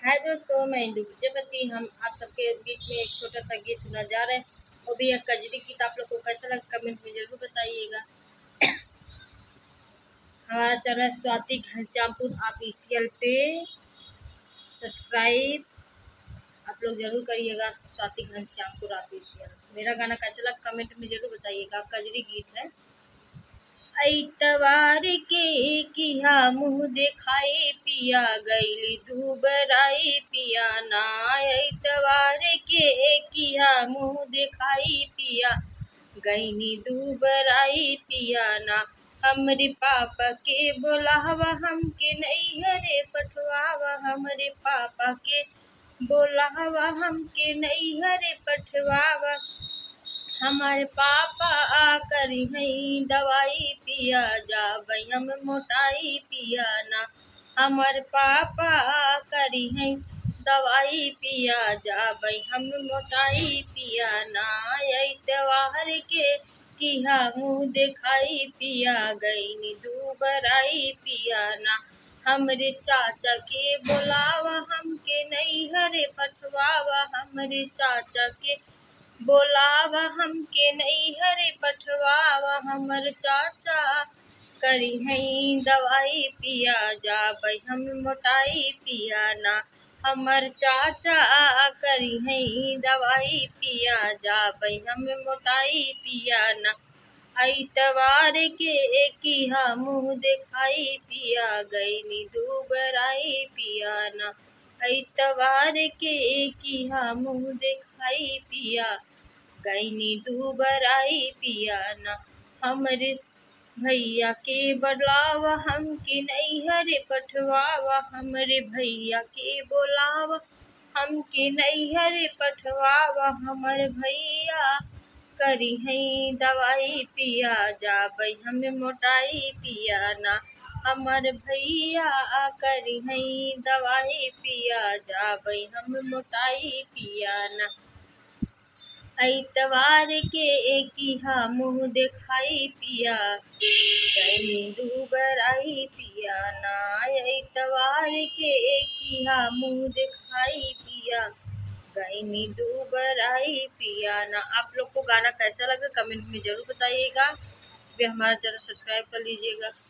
हाय दोस्तों, मैं इंदु प्रजापति। हम आप सबके बीच में एक छोटा सा गीत सुना जा रहे हैं, वो भी एक कजरी गीत। आप लोग को कैसा लगा कमेंट में जरूर बताइएगा। हमारा चैनल स्वाति घनश्यामपुर ऑफिशियल पे सब्सक्राइब आप लोग जरूर करिएगा। स्वाति घनश्यामपुर ऑफिशियल। मेरा गाना कैसा लगा कमेंट में जरूर बताइएगा। कजरी गीत है। ऐतवार के किया मुँह देखाए पिया गईली दुबराई पिया ना। ऐतवार के किया मुँह देखाई पिया गईनी दुबराई पिया ना। हमरे पापा के बोलावा हमके नैहरे पठवावा। हमरे पापा के बोलावा हमके नैहरे पठवावा। हमारे पापा करी हई दवाई पिया जाबई हम मोटाई पिया ना। हमारे पापा करी हई दवाई पिया जाबई हम मोटाई पिया ना। ऐतवार के किया मुँह देखाई पिया गईनी दुबराई पिया ना। हमरे चाचा के बोलावा हमके नैहरे पठवावा। हमरे चाचा के बोलावा हमके नैहरे पठवावा। हमर चाचा करी हई दवाई पिया जाबई हम मोटाई पिया ना। हमर चाचा करी हई दवाई पिया जाबई हम मोटाई पिया ना। ऐतवार के किया मुँह देखाई पिया गईनी दुबराई पिया ना। ऐतवार के किया मुँह देखाई पिया गईनी दुबराई पिया ना। हमरे भैया के बोलावा हमके नैहरे पठवावा। हमरे भैया के बोलावा हमके नैहरे पठवावा। हमर भैया करी हई दवाई पिया जाबई हम मोटाई पिया ना। हमर भैया करी हई दवाई पिया जाबई हम मोटाई पिया ना। ऐतवार के किया मुँह देखाई पिया गईनी दुबराई पिया ना। ऐतवार के किया मुँह देखाई पिया गईनी दुबराई पिया ना। आप लोग को गाना कैसा लगा कमेंट में जरूर बताइएगा। भी हमारा चैनल सब्सक्राइब कर लीजिएगा।